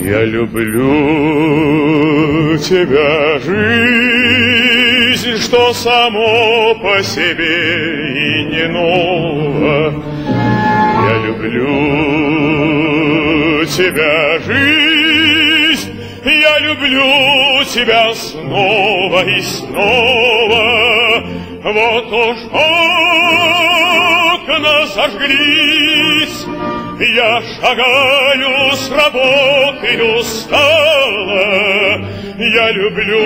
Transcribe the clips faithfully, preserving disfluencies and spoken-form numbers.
Я люблю тебя, жизнь, что само по себе и не ново. Я люблю тебя, жизнь, я люблю тебя снова и снова. Вот уж окна зажглись, я шагаю с работы устала. Я люблю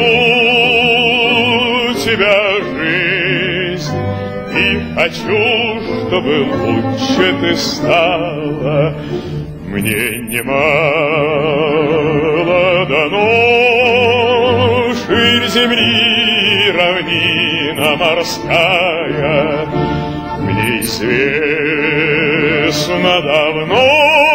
тебя, жизнь, и хочу, чтобы лучше ты стала. Мне немало дано, ширь земли, равнина морская. Мне известно давно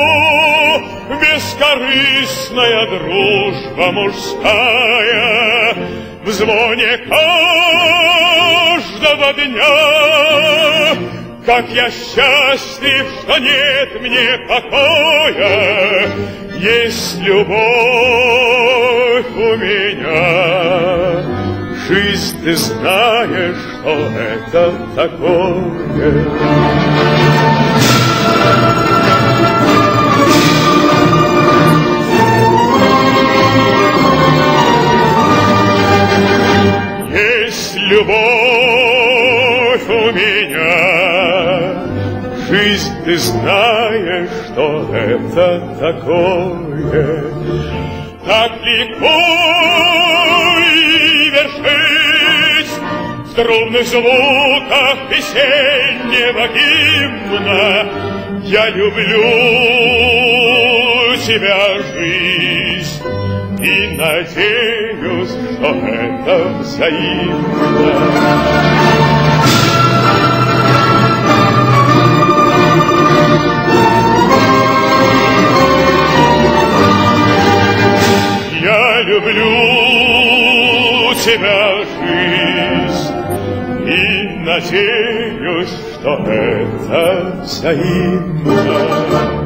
бескорыстная дружба мужская. В звоне каждого дня, как я счастлив, что нет мне покоя. Есть любовь у меня, жизнь, ты знаешь, что это такое. Есть любовь у меня, жизнь, ты знаешь, что это такое. Так легко и вершить в трубных звуках весеннего гимна. Я люблю тебя, жизнь, и надеюсь, что это взаимно. Я люблю тебя, жизнь, и надеюсь, что это взаимно.